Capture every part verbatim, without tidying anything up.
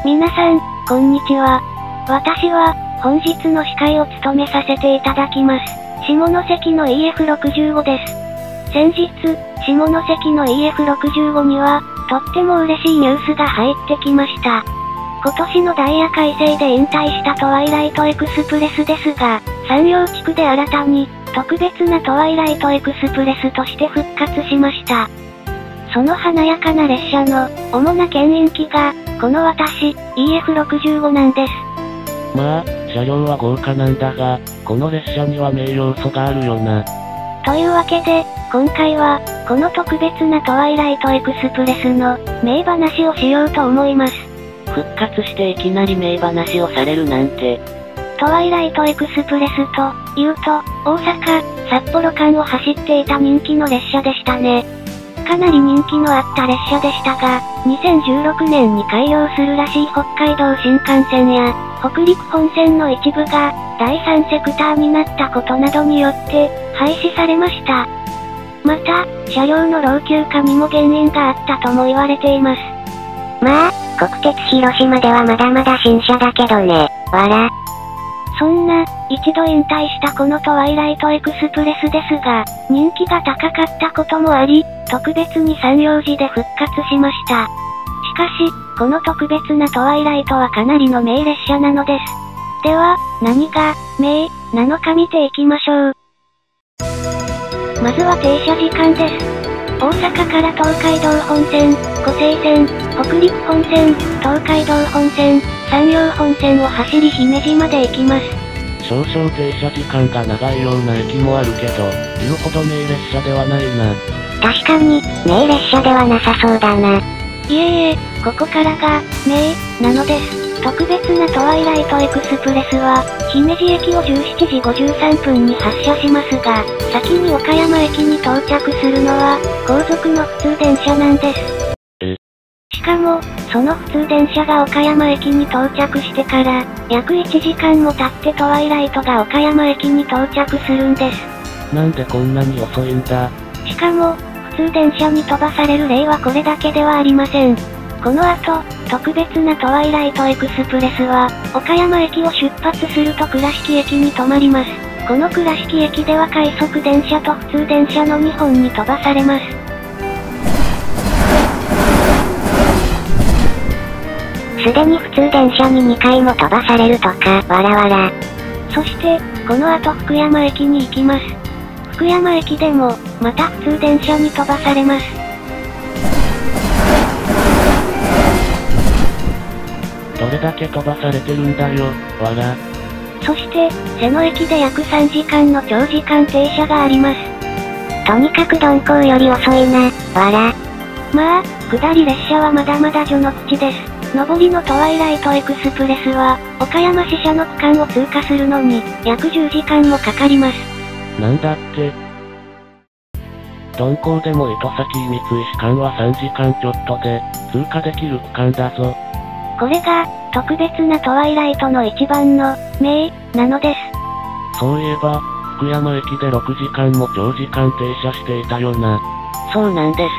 皆さん、こんにちは。私は、本日の司会を務めさせていただきます。下関の イーエフろくじゅうご です。先日、下関の イーエフろくじゅうご には、とっても嬉しいニュースが入ってきました。今年のダイヤ改正で引退したトワイライトエクスプレスですが、山陽地区で新たに、特別なトワイライトエクスプレスとして復活しました。その華やかな列車の、主な牽引機が、この私、イーエフろくじゅうご なんです。 まあ、車両は豪華なんだが、この列車には名要素があるよな。 というわけで、今回は、この特別なトワイライトエクスプレスの、名話をしようと思います。 復活していきなり名話をされるなんて。 トワイライトエクスプレスと、いうと、大阪、札幌間を走っていた人気の列車でしたね。かなり人気のあった列車でしたが、にせんじゅうろくねんに開業するらしい北海道新幹線や、北陸本線の一部が、だいさんセクターになったことなどによって、廃止されました。また、車両の老朽化にも原因があったとも言われています。 まあ、国鉄広島ではまだまだ新車だけどね、わら。 そんな、一度引退したこのトワイライトエクスプレスですが、人気が高かったこともあり、特別に山陽寺で復活しました。しかし、この特別なトワイライトはかなりの名列車なのです。では、何が、名、なのか見ていきましょう。まずは停車時間です。大阪から東海道本線、湖西線、北陸本線、東海道本線、山陽本線を走り姫路まで行きます。 少々停車時間が長いような駅もあるけど、言うほど名列車ではないな。 確かに、名列車ではなさそうだな。 いえいえ、ここからが、名、なのです。特別なトワイライトエクスプレスは、姫路駅をじゅうしちじごじゅうさんぷんに発車しますが、先に岡山駅に到着するのは、後続の普通電車なんです。 えしかも、その普通電車が岡山駅に到着してから、約いちじかんも経ってトワイライトが岡山駅に到着するんです。 なんでこんなに遅いんだ。 しかも、普通電車に飛ばされる例はこれだけではありません。この後、特別なトワイライトエクスプレスは、岡山駅を出発すると倉敷駅に止まります。この倉敷駅では快速電車と普通電車のにほんに飛ばされます。 すでに普通電車ににかいも飛ばされるとか、わらわら。 そして、この後福山駅に行きます。福山駅でも、また普通電車に飛ばされます。 どれだけ飛ばされてるんだよ、わら。 そして、瀬野駅で約さんじかんの長時間停車があります。 とにかく鈍行より遅いな、わら。 まあ、下り列車はまだまだ序の口です。上りのトワイライトエクスプレスは、岡山支社の区間を通過するのに、約じゅうじかんもかかります。 なんだって。鈍行でも糸先三井市間はさんじかんちょっとで、通過できる区間だぞ。 これが、特別なトワイライトの一番の、名、なのです。 そういえば、福山駅でろくじかんも長時間停車していたよな。 そうなんです。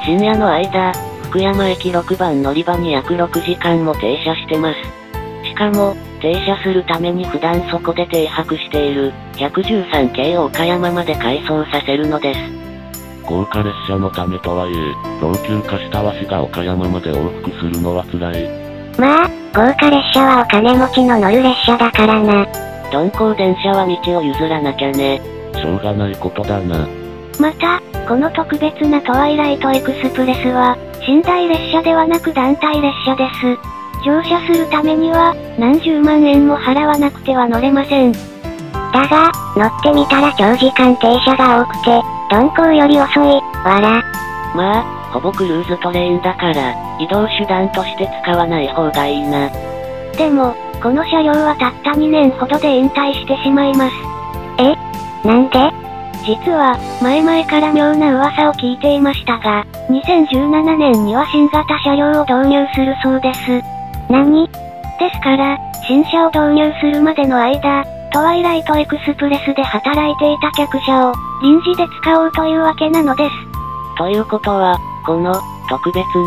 深夜の間、福山駅ろくばん乗り場に約ろくじかんも停車してます。しかも、停車するために普段そこで停泊している、ひゃくじゅうさんけいを岡山まで回送させるのです。 豪華列車のためとはいえ、老朽化したわしが岡山まで往復するのは辛い。 まあ、豪華列車はお金持ちの乗る列車だからな。 鈍行電車は道を譲らなきゃね。 しょうがないことだな。 また、この特別なトワイライトエクスプレスは、寝台列車ではなく団体列車です。乗車するためには、何十万円も払わなくては乗れません。 だが、乗ってみたら長時間停車が多くて、鈍行より遅い、わら。 まあ、ほぼクルーズトレインだから、移動手段として使わない方がいいな。 でも、この車両はたったにねんほどで引退してしまいます。 え？なんで？ 実は、前々から妙な噂を聞いていましたが、にせんじゅうななねんには新型車両を導入するそうです。 何？ ですから、新車を導入するまでの間、トワイライトエクスプレスで働いていた客車を、臨時で使おうというわけなのです。 ということは、この、特別な、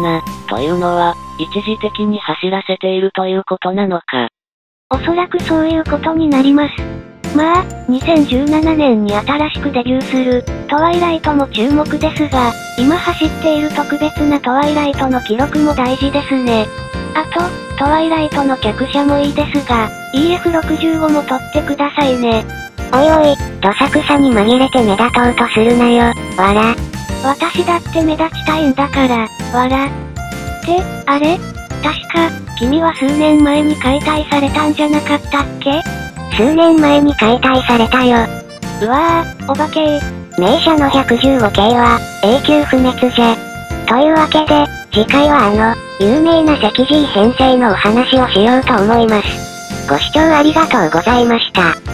というのは、一時的に走らせているということなのか。 おそらくそういうことになります。まあ、にせんじゅうななねんに新しくデビューする、トワイライトも注目ですが、今走っている特別なトワイライトの記録も大事ですね。あと、トワイライトの客車もいいですが、イーエフろくじゅうご も取ってくださいね。 おいおい、どさくさに紛れて目立とうとするなよ、わら。 私だって目立ちたいんだから、わら。って、あれ確か、君は数年前に解体されたんじゃなかったっけ？ 数年前に解体されたよ。 うわぁ、お化けー。 名車のひゃくじゅうご系は、永久不滅じゃ。というわけで、次回はあの、有名な関 G 編成のお話をしようと思います。ご視聴ありがとうございました。